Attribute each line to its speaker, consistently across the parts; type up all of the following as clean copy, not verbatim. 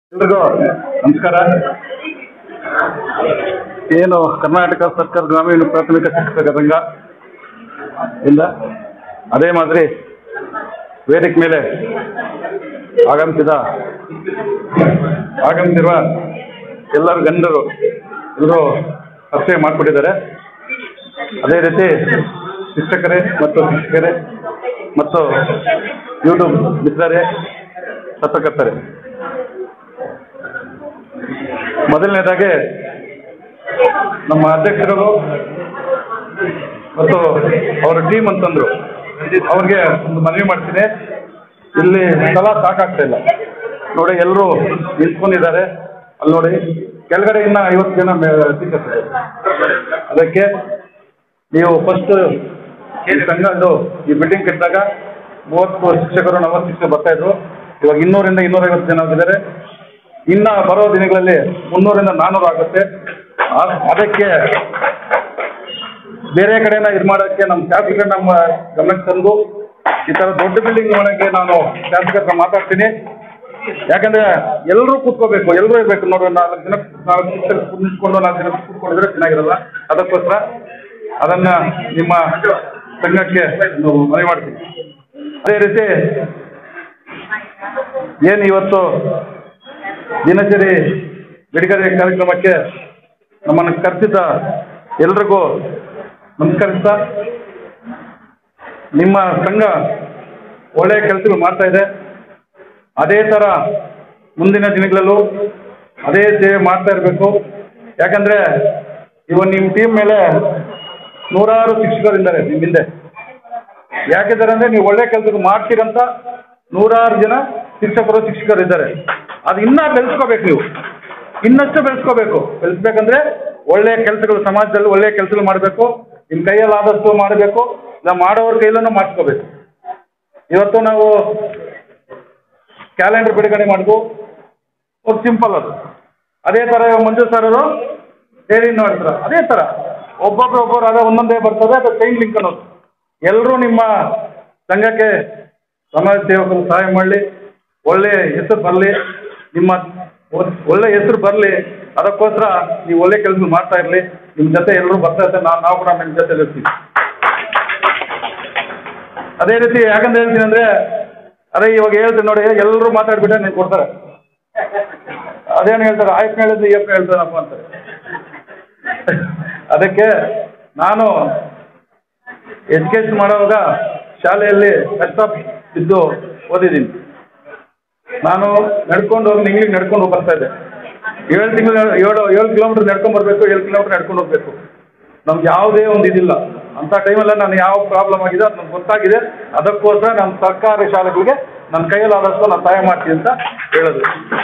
Speaker 1: ಎಲ್ರಿಗೂ ನಮಸ್ಕಾರ. ಏನು ಕರ್ನಾಟಕ ಸರ್ಕಾರ ಗ್ರಾಮೀಣ ಪ್ರಾಥಮಿಕ ಶಿಕ್ಷಕರ ಸಂಘ ಇಂದ ಅದೇ ಮಾದರಿ ವೇದಿಕೆ ಮೇಲೆ ಆಗಮಿಸಿರುವ ಎಲ್ಲರೂ ಗಣ್ಯರು ಎಲ್ಲರೂ ಪರಿಚಯ ಮಾಡಿಕೊಟ್ಟಿದ್ದಾರೆ. ಅದೇ ರೀತಿ ಶಿಕ್ಷಕರೇ ಮತ್ತು ಯೂಟ್ಯೂಬ್ ಮಿತ್ರರೇ, ಪತ್ರಕರ್ತರೇ, ಮೊದಲನೇದಾಗಿ ನಮ್ಮ ಅಧ್ಯಕ್ಷರು ಮತ್ತು ಅವರ ಟೀಮ್ ಅಂತಂದ್ರು, ಅವ್ರಿಗೆ ಒಂದು ಮನವಿ ಮಾಡ್ತೀನಿ. ಇಲ್ಲಿ ಸ್ಥಳ ಸಾಕಾಗ್ತಾ ಇಲ್ಲ ನೋಡಿ, ಎಲ್ಲರೂ ನಿಂತ್ಕೊಂಡಿದ್ದಾರೆ. ಅಲ್ಲಿ ನೋಡಿ, ಕೆಳಗಡೆ ಇನ್ನ 50 ಜನ ಟೀಚರ್ಸ್. ಅದಕ್ಕೆ ನೀವು ಫಸ್ಟ್ ಈ ಸಂಘದ್ದು ಈ ಬಿಲ್ಡಿಂಗ್ ಕಟ್ಟಿದಾಗ 30 ಶಿಕ್ಷಕರು 40 ಶಿಕ್ಷಕರು ಬರ್ತಾ ಇದ್ರು. ಇವಾಗ 200ರಿಂದ 250 ಜನ ಆಗಿದ್ದಾರೆ. ಇನ್ನ ಬರೋ ದಿನಗಳಲ್ಲಿ 300ರಿಂದ 400 ಆಗುತ್ತೆ. ಅದಕ್ಕೆ ಬೇರೆ ಕಡೆನ ಇದು ಮಾಡೋಕ್ಕೆ ನಮ್ಮ ಶಾಸಕರು ನಮ್ಮ ಗಮನಕ್ಕೆ ತಂದು ಈ ಥರ ದೊಡ್ಡ ಬಿಲ್ಡಿಂಗ್ ಒಳಗೆ ನಾನು ಶಾಸಕರ ಮಾತಾಡ್ತೀನಿ. ಯಾಕಂದ್ರೆ ಎಲ್ಲರೂ ಕೂತ್ಕೋಬೇಕು, ಎಲ್ಲರೂ ಇರಬೇಕು. ನೋಡಿ, 4 ಜನ ಶಿಕ್ಷಕರು ನಿಂತ್ಕೊಂಡು 4 ಜನ ಕೂತ್ಕೊಂಡಿದ್ರೆ ಚೆನ್ನಾಗಿರಲ್ಲ. ಅದಕ್ಕೋಸ್ಕರ ಅದನ್ನ ನಿಮ್ಮ ಸಂಘಕ್ಕೆ ಮನವಿ ಮಾಡ್ತೀನಿ. ಅದೇ ರೀತಿ ಏನು ಇವತ್ತು ದಿನಚರಿ ಬಿಡುಗಡೆ ಕಾರ್ಯಕ್ರಮಕ್ಕೆ ನಮ್ಮನ್ನು ಕರೆಸಿದ ಎಲ್ರಿಗೂ ನಮಸ್ಕರಿಸ್ತಾ, ನಿಮ್ಮ ಸಂಘ ಒಳ್ಳೆಯ ಕೆಲಸಗಳು ಮಾಡ್ತಾ ಇದೆ. ಅದೇ ಥರ ಮುಂದಿನ ದಿನಗಳಲ್ಲೂ ಅದೇ ಸೇವೆ ಮಾಡ್ತಾ ಇರಬೇಕು. ಯಾಕಂದರೆ ಇವತ್ತು ನಿಮ್ಮ ಟೀಮ್ ಮೇಲೆ 100 ಶಿಕ್ಷಕರಿದ್ದಾರೆ ನಿಮ್ಮ ಹಿಂದೆ. ಯಾಕಿದ್ದಾರೆ ಅಂದರೆ ನೀವು ಒಳ್ಳೆ ಕೆಲಸ ಮಾಡ್ತೀರಂತ 100 ಜನ ಶಿಕ್ಷಕರಿದ್ದಾರೆ. ಅದು ಇನ್ನೂ ಬೆಳೆಸ್ಕೋಬೇಕು. ನೀವು ಇನ್ನಷ್ಟು ಬೆಳೆಸ್ಬೇಕಂದ್ರೆ ಒಳ್ಳೆಯ ಕೆಲಸಗಳು, ಸಮಾಜದಲ್ಲಿ ಒಳ್ಳೆಯ ಕೆಲಸಗಳು ಮಾಡಬೇಕು. ನಿಮ್ಮ ಕೈಯಲ್ಲಾದಷ್ಟು ಮಾಡಬೇಕು, ಇಲ್ಲ ಮಾಡೋರ ಕೈಯಲ್ಲೂ ಮಾಡಿಸ್ಕೋಬೇಕು. ಇವತ್ತು ನಾವು ಕ್ಯಾಲೆಂಡರ್ ಬಿಡುಗಡೆ ಮಾಡಿದ್ವು, ಒಂದು ಸಿಂಪಲ್ ಅದು. ಅದೇ ಥರ ಮಂಜು ಸರ್ ಅವರು ಡೈರಿ ಮಾಡ್ತಾರೆ. ಅದೇ ಥರ ಒಬ್ಬೊಬ್ಬರು ಅದೇ ಒಂದೊಂದೇ ಬರ್ತದೆ. ಅದು ಚೈನ್ ಲಿಂಕ್ ಅನ್ನೋದು. ಎಲ್ಲರೂ ನಿಮ್ಮ ಸಂಘಕ್ಕೆ ಸಮಾಜ ಸೇವಕರು ಸಹಾಯ ಮಾಡಲಿ, ಒಳ್ಳೆಯ ಹೆಸರು ಬರಲಿ, ನಿಮ್ಮ ಒಳ್ಳೆ ಹೆಸರು ಬರಲಿ. ಅದಕ್ಕೋಸ್ಕರ ನೀವು ಒಳ್ಳೆ ಕೆಲಸ ಮಾಡ್ತಾ ಇರಲಿ. ನಿಮ್ಮ ಜೊತೆ ಎಲ್ಲರೂ ಬರ್ತಾ ಇರ್ತಾರೆ. ನಾವು ಕೂಡ ನಿಮ್ಮ ಜೊತೆ ಇರ್ತೀವಿ. ಅದೇ ರೀತಿ ಯಾಕಂದ್ರೆ ಹೇಳ್ತೀನಿ ಅಂದರೆ, ಅದೇ ಇವಾಗ ಹೇಳ್ತೀನಿ ನೋಡಿ, ಎಲ್ಲರೂ ಮಾತಾಡ್ಬಿಟ್ಟೆ ನೀವು ಕೊಡ್ತಾರೆ. ಅದೇನು ಹೇಳ್ತಾರೆ, ಆಯ್ತು ಹೇಳಿದ್ದು ಏಪ್ರಿಲ್ ಹೇಳ್ತಾರಪ್ಪ ಅಂತಾರೆ. ಅದಕ್ಕೆ ನಾನು ಎಜುಕೇಷನ್ ಮಾಡುವಾಗ ಶಾಲೆಯಲ್ಲಿ ಕಷ್ಟ ಬಿದ್ದು ಓದಿದ್ದೀನಿ. ನಾನು ನಡ್ಕೊಂಡು ಇಂಗ್ಲಿಷ್ ನಡ್ಕೊಂಡು ಬರ್ತಾ ಇದ್ದೆ. 7 ಕಿಲೋಮೀಟರ್ ನಡ್ಕೊಂಡು ಬರಬೇಕು, 7 ಕಿಲೋಮೀಟರ್ ನಡ್ಕೊಂಡು ಹೋಗ್ಬೇಕು. ನಮ್ಗೆ ಯಾವುದೇ ಒಂದು ಇದಿಲ್ಲ. ಅಂಥ ಟೈಮಲ್ಲ ನಾನು ಯಾವ ಪ್ರಾಬ್ಲಮ್ ಆಗಿದೆ ಅದು ನನಗೆ ಗೊತ್ತಾಗಿದೆ. ಅದಕ್ಕೋಸ್ಕರ ನಮ್ಮ ಸರ್ಕಾರಿ ಶಾಲೆಗಳಿಗೆ ನನ್ನ ಕೈಯಲ್ಲಾದಷ್ಟು ನಾನು ಸಹಾಯ ಮಾಡ್ತೀನಿ ಅಂತ ಹೇಳೋದು.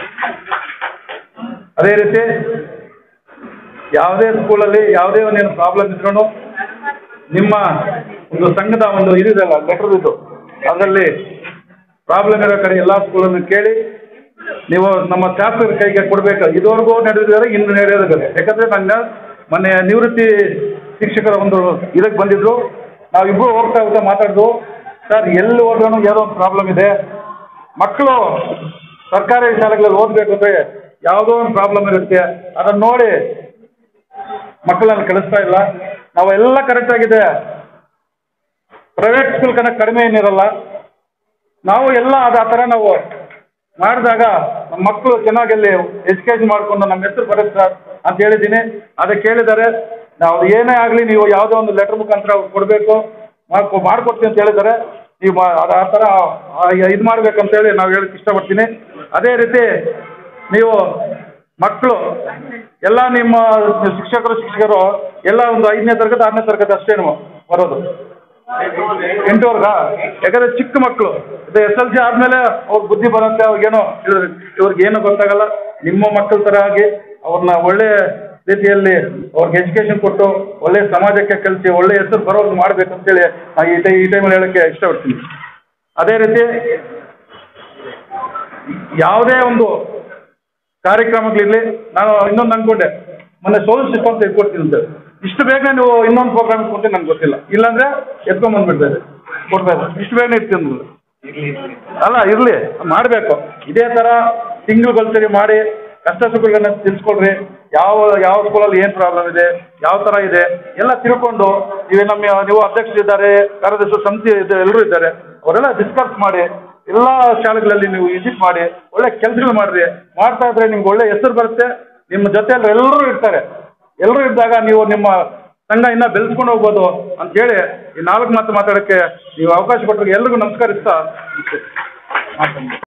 Speaker 1: ಅದೇ ರೀತಿ ಯಾವುದೇ ಸ್ಕೂಲಲ್ಲಿ ಯಾವುದೇ ಒಂದೇನು ಪ್ರಾಬ್ಲಮ್ ಇದ್ರೂ ನಿಮ್ಮ ಒಂದು ಸಂಘದ ಒಂದು ಇದಿದೆಲ್ಲ ಲೆಟರ್ ಇದ್ದು, ಅದರಲ್ಲಿ ಪ್ರಾಬ್ಲಮ್ ಇರೋ ಕಡೆ ಎಲ್ಲ ಸ್ಕೂಲನ್ನು ಕೇಳಿ ನೀವು ನಮ್ಮ ಶಾಸಕರ ಕೈಗೆ ಕೊಡಬೇಕು. ಇದುವರೆಗೂ ನಡೆದಿದ್ದಾರೆ, ಇನ್ನು ನಡೆಯೋದಿದೆ. ಯಾಕಂದರೆ ನನ್ನ ಮೊನ್ನೆ ನಿವೃತ್ತಿ ಶಿಕ್ಷಕರ ಒಂದು ಇದಕ್ಕೆ ಬಂದಿದ್ರು. ನಾವಿಬ್ಬರು ಹೋಗ್ತಾ ಮಾತಾಡಿದ್ವು. ಸರ್, ಎಲ್ಲಿ ಹೋದ್ರೂ ಯಾವುದೋ ಒಂದು ಪ್ರಾಬ್ಲಮ್ ಇದೆ. ಮಕ್ಕಳು ಸರ್ಕಾರಿ ಶಾಲೆಗಳಲ್ಲಿ ಓದಬೇಕು ಅಂದರೆ ಯಾವುದೋ ಒಂದು ಪ್ರಾಬ್ಲಮ್ ಇರುತ್ತೆ. ಅದನ್ನು ನೋಡಿ ಮಕ್ಕಳನ್ನು ಕಳಿಸ್ತಾ ಇಲ್ಲ. ನಾವೆಲ್ಲ ಕರೆಕ್ಟಾಗಿದೆ. ಪ್ರೈವೇಟ್ ಸ್ಕೂಲ್ ಕన్నా ಕಡಿಮೆ ಏನಿರಲ್ಲ. ನಾವು ಎಲ್ಲ ಆ ಥರ ನಾವು ಮಾಡಿದಾಗ ನಮ್ಮ ಮಕ್ಕಳು ಚೆನ್ನಾಗಿ ಅಲ್ಲಿ ಎಜುಕೇಷನ್ ಮಾಡಿಕೊಂಡು ನಮ್ಮ ಹೆಸರು ಬರುತ್ತೆ ಅಂತ ಹೇಳಿದ್ದೀನಿ. ಅದಕ್ಕೆ ಕೇಳಿದ್ದಾರೆ, ನಾವು ಏನೇ ಆಗಲಿ ನೀವು ಯಾವುದೋ ಒಂದು ಲೆಟರ್ ಮುಖಾಂತರ ಕೊಡಬೇಕು, ಮಾಡಿಕೊಡ್ತೀನಿ ಅಂತ ಹೇಳಿದ್ದಾರೆ. ನೀವು ಆ ಥರ ಇದು ಮಾಡಬೇಕಂತೇಳಿ ನಾವು ಹೇಳಕ್ಕೆ ಇಷ್ಟಪಡ್ತೀನಿ. ಅದೇ ರೀತಿ ನೀವು ಮಕ್ಕಳು ಎಲ್ಲ ನಿಮ್ಮ ಶಿಕ್ಷಕರು ಎಲ್ಲ ಒಂದು 5ನೇ ತರಗತಿ 6ನೇ ತರಗತಿ ಅಷ್ಟೇನು ಬರೋದು, 8ವರ್ಗ. ಯಾಕಂದರೆ ಚಿಕ್ಕ ಮಕ್ಕಳು SLC ಆದಮೇಲೆ ಅವ್ರ ಬುದ್ಧಿ ಬರುತ್ತೆ. ಅವ್ರಿಗೇನೋ ಇವ್ರಿಗೇನು ಗೊತ್ತಾಗಲ್ಲ. ನಿಮ್ಮ ಮಕ್ಕಳ ಥರ ಆಗಿ ಅವ್ರನ್ನ ಒಳ್ಳೆ ರೀತಿಯಲ್ಲಿ ಅವ್ರಿಗೆ ಎಜುಕೇಷನ್ ಕೊಟ್ಟು ಒಳ್ಳೆಯ ಸಮಾಜಕ್ಕೆ ಕಲಿಸಿ ಒಳ್ಳೆ ಹೆಸರು ಬರೋದು ಮಾಡಬೇಕಂತೇಳಿ ಈ ಟೈಮಲ್ಲಿ ಹೇಳೋಕ್ಕೆ ಇಷ್ಟಪಡ್ತೀನಿ. ಅದೇ ರೀತಿ ಯಾವುದೇ ಒಂದು ಕಾರ್ಯಕ್ರಮಗಳಿರಲಿ, ನಾನು ಇನ್ನೊಂದು ಅಂದ್ಕೊಂಡೆ, ಮೊನ್ನೆ ಸೋಲ್ ಸಿಸ್ಟಮ್ ಅಂತ ಇಟ್ಕೊಡ್ತೀನಿ ಅಂತ. ಇಷ್ಟು ಬೇಗನೆ ನೀವು ಇನ್ನೊಂದು ಪ್ರೋಗ್ರಾಮ್ ಕೊಡ್ತೀನಿ ನನಗೆ ಗೊತ್ತಿಲ್ಲ. ಇಲ್ಲಾಂದರೆ ಎತ್ಕೊಂಡ್ಬಂದ್ಬಿಡ್ತಾರೆ, ಕೊಡ್ತಾರೆ. ಇಷ್ಟು ಬೇಗನೆ ಇರ್ತೀನಿ ಅಲ್ಲ, ಇರಲಿ, ಮಾಡಬೇಕು. ಇದೇ ಥರ ತಿಂಗಳುಗೊಳ್ಸರಿ ಮಾಡಿ ಕಷ್ಟ ಸುಖಗಳನ್ನ ತಿಳಿಸ್ಕೊಡ್ರಿ. ಯಾವ ಸ್ಕೂಲಲ್ಲಿ ಏನು ಪ್ರಾಬ್ಲಮ್ ಇದೆ, ಯಾವ ಥರ ಇದೆ ಎಲ್ಲ ತಿಳ್ಕೊಂಡು ನೀವು ಅಧ್ಯಕ್ಷರಿದ್ದಾರೆ, ಕಾರ್ಯದರ್ಶಿ ಸಮಿತಿ ಎಲ್ಲರೂ ಇದ್ದಾರೆ, ಅವರೆಲ್ಲ ಡಿಸ್ಕಸ್ ಮಾಡಿ ಎಲ್ಲ ಶಾಲೆಗಳಲ್ಲಿ ನೀವು ವಿಸಿಟ್ ಮಾಡಿ ಒಳ್ಳೆ ಕೆಲಸಗಳು ಮಾಡಿರಿ. ಮಾಡ್ತಾ ಇದ್ರೆ ನಿಮ್ಗೆ ಒಳ್ಳೆ ಹೆಸರು ಬರುತ್ತೆ. ನಿಮ್ಮ ಜೊತೆಯಲ್ಲಿ ಎಲ್ಲರೂ ಇರ್ತಾರೆ. ಎಲ್ಲರೂ ಇದ್ದಾಗ ನೀವು ನಿಮ್ಮ ಸಂಘ ಇನ್ನೂ ಬೆಳೆಸ್ಕೊಂಡು ಹೋಗ್ಬೋದು ಅಂತೇಳಿ ಈ 4 ಮಾತು ಮಾತಾಡೋಕ್ಕೆ ನೀವು ಅವಕಾಶ ಕೊಟ್ಟರಿಗೆ ಎಲ್ರಿಗೂ ನಮಸ್ಕರಿಸ್ತಾ